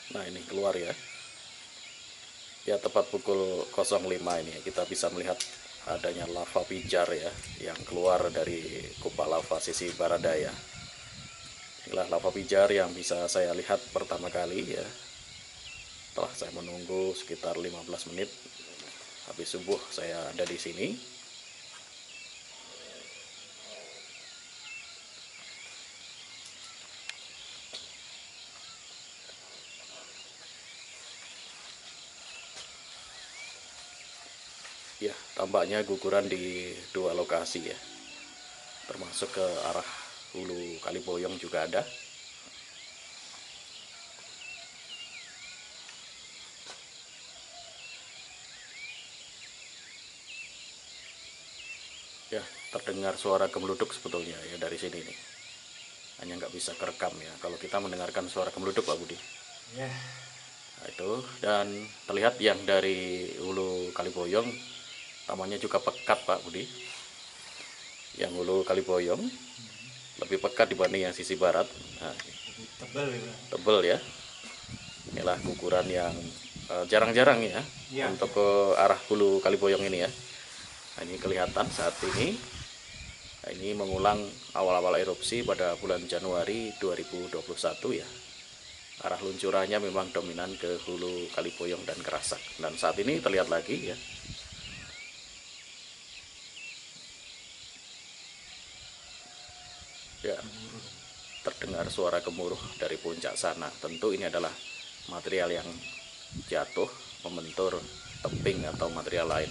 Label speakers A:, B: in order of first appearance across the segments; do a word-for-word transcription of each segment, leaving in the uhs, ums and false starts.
A: Nah ini keluar ya. Ya tepat pukul nol lima ini kita bisa melihat adanya lava pijar ya yang keluar dari kupa lava sisi barat daya. Inilah lava pijar yang bisa saya lihat pertama kali ya. Setelah saya menunggu sekitar lima belas menit habis subuh saya ada di sini. Ya, tampaknya guguran di dua lokasi ya. Termasuk ke arah hulu Kaliboyong juga ada. Ya, terdengar suara gemeluduk sebetulnya ya dari sini nih. Hanya nggak bisa kerekam ya kalau kita mendengarkan suara gemeluduk, Pak Budi.
B: Ya.
A: Nah, itu dan terlihat yang dari hulu Kaliboyong tamannya juga pekat, Pak Budi. Yang hulu Kaliboyong lebih pekat dibanding yang sisi barat. Nah,
B: Lebih tebal ya, Pak.
A: tebel ya. Inilah guguran yang eh, jarang-jarang ya,
B: Ya,
A: untuk
B: ya.
A: ke arah hulu Kaliboyong ini ya. Nah, ini kelihatan saat ini. Nah, ini mengulang awal-awal erupsi pada bulan Januari dua ribu dua puluh satu ya. Arah luncurannya memang dominan ke hulu Kaliboyong dan Kerasak. Dan saat ini terlihat lagi ya. Ya, terdengar suara gemuruh dari puncak sana. Tentu ini adalah material yang jatuh membentur tebing atau material lain.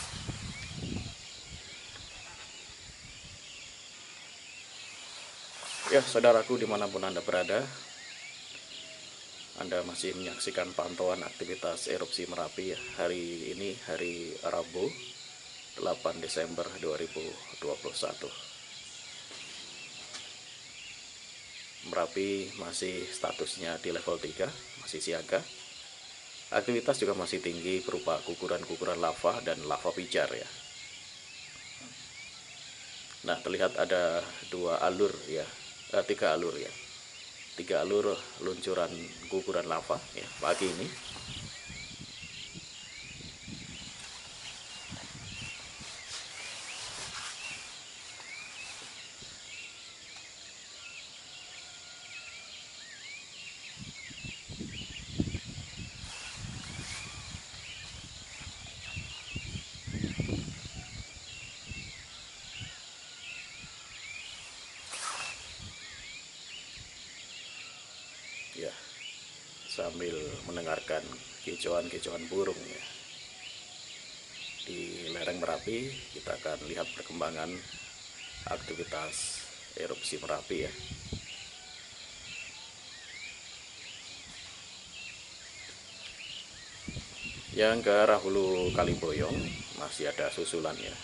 A: Ya, saudaraku dimanapun Anda berada, Anda masih menyaksikan pantauan aktivitas erupsi Merapi ya. Hari ini hari Rabu delapan Desember dua ribu dua puluh satu. Merapi masih statusnya di level tiga, masih siaga. Aktivitas juga masih tinggi berupa guguran-guguran lava dan lava pijar ya. Nah, terlihat ada dua alur ya, eh, tiga alur ya. Tiga alur luncuran guguran lava ya pagi ini. Ya, sambil mendengarkan kicauan-kicauan burung ya. Di lereng Merapi kita akan lihat perkembangan aktivitas erupsi Merapi ya. Yang ke arah hulu Kaliboyong masih ada susulan ya.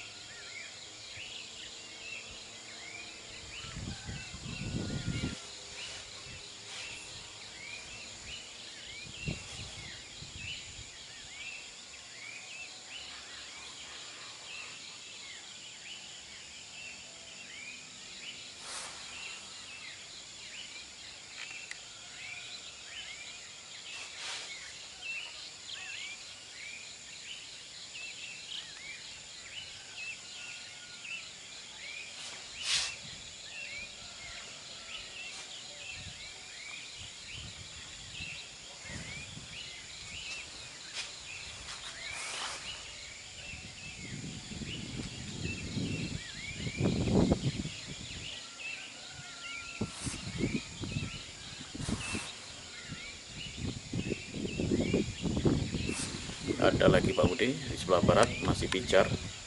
A: Ada lagi Pak Budi di sebelah barat masih pijar.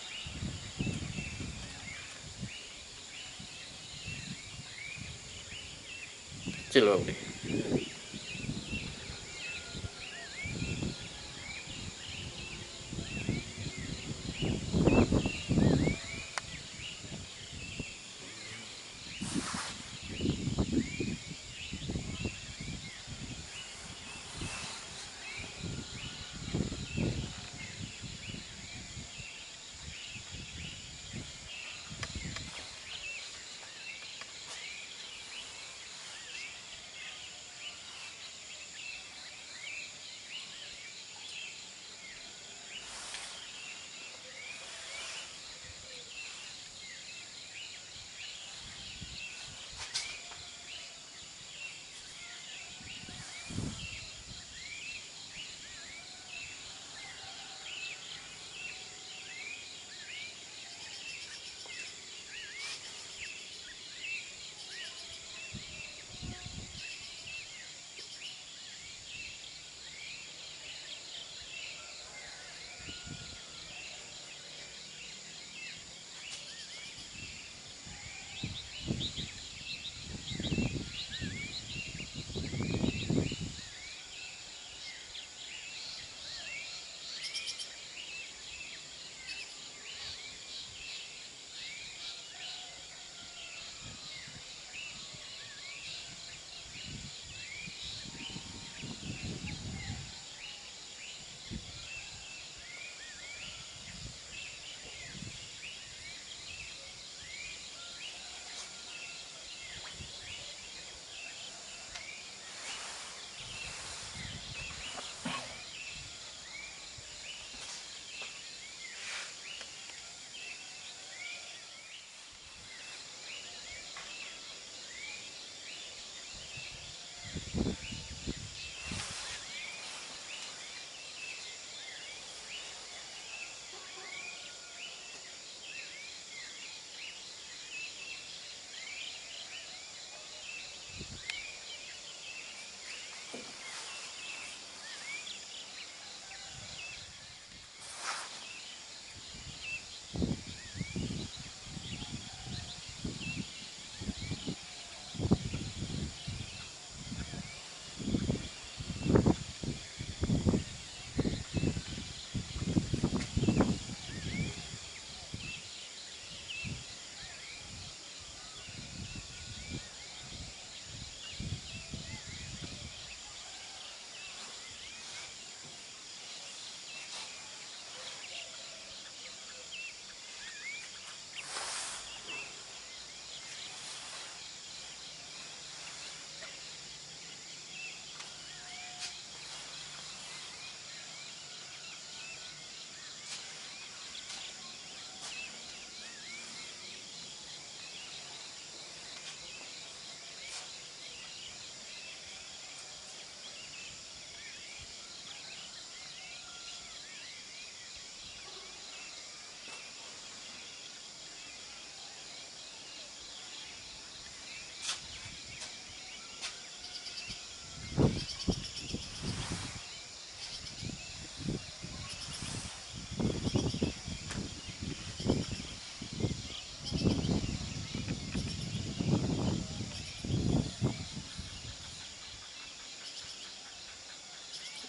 A: Kecil Pak Budi.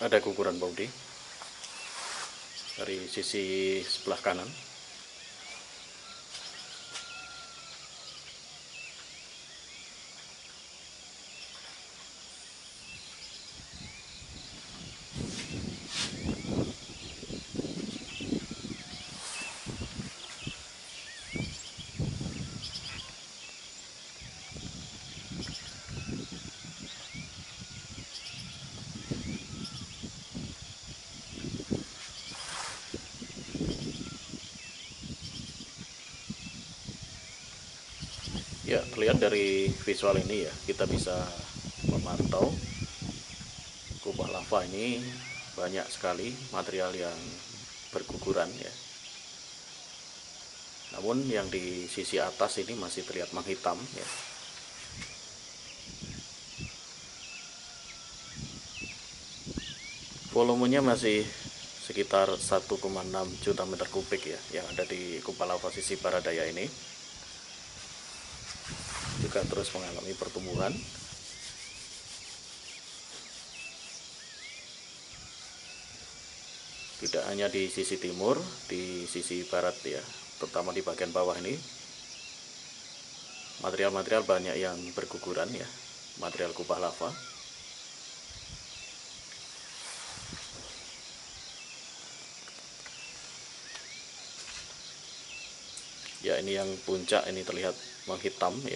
A: ada guguran bodi dari sisi sebelah kanan. Ya, terlihat dari visual ini ya, kita bisa memantau kubah lava ini banyak sekali material yang berguguran ya. Namun yang di sisi atas ini masih terlihat menghitam ya. Volumenya masih sekitar satu koma enam juta meter kubik ya, yang ada di kubah lava sisi barat daya ini. Juga terus mengalami pertumbuhan. Tidak hanya di sisi timur, di sisi barat ya, terutama di bagian bawah ini, material-material banyak yang berguguran ya, material kubah lava. Ya, ini yang puncak ini terlihat menghitam ya.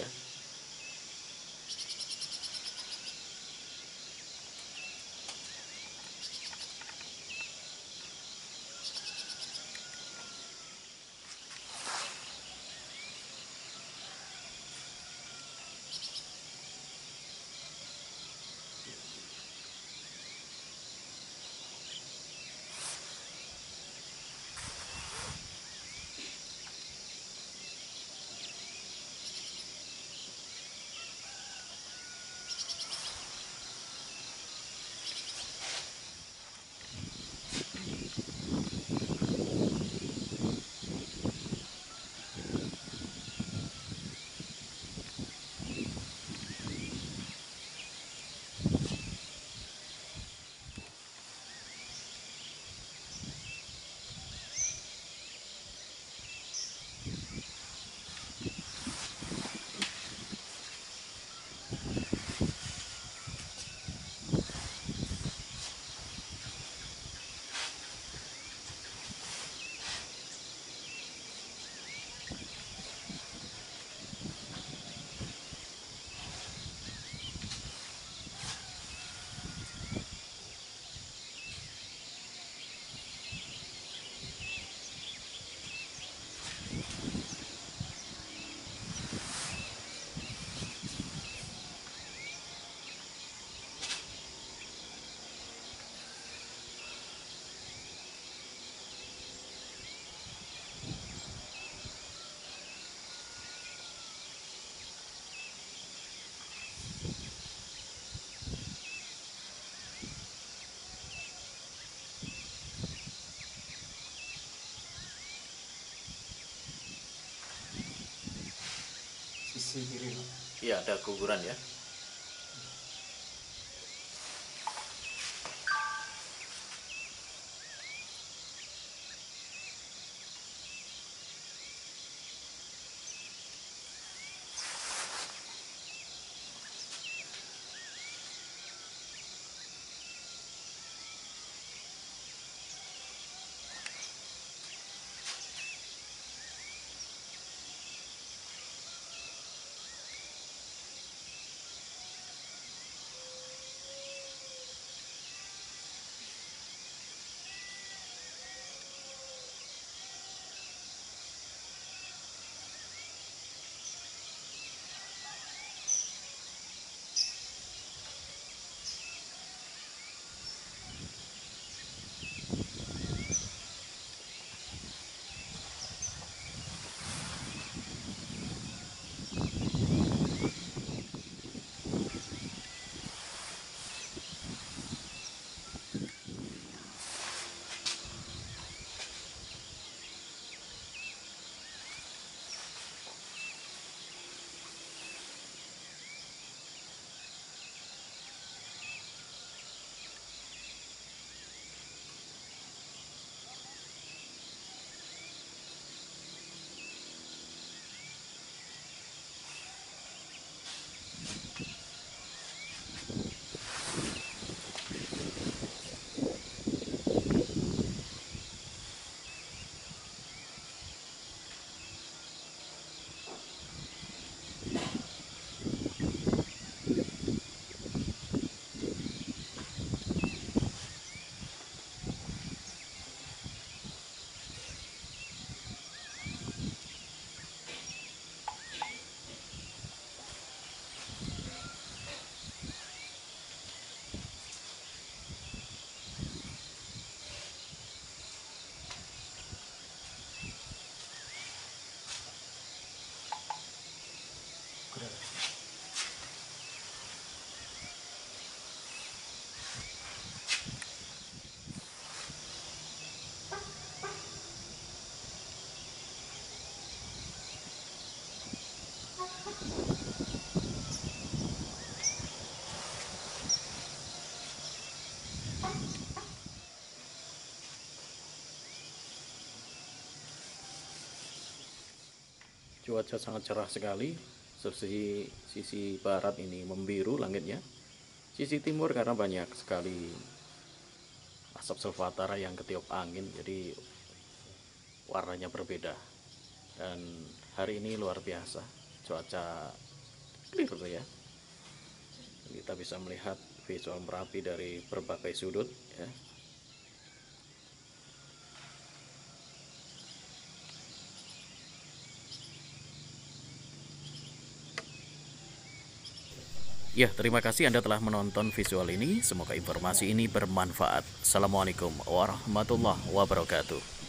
B: Sisi kiri.
A: Iya, ada guguran ya. Cuaca sangat cerah sekali. Sisi sisi barat ini membiru langitnya. Sisi timur karena banyak sekali asap sulfatara yang ketiup angin, jadi warnanya berbeda. Dan hari ini luar biasa, cuaca clear ya. Kita bisa melihat visual Merapi dari berbagai sudut ya. Ya, terima kasih Anda telah menonton visual ini. Semoga informasi ini bermanfaat. Assalamualaikum warahmatullahi wabarakatuh.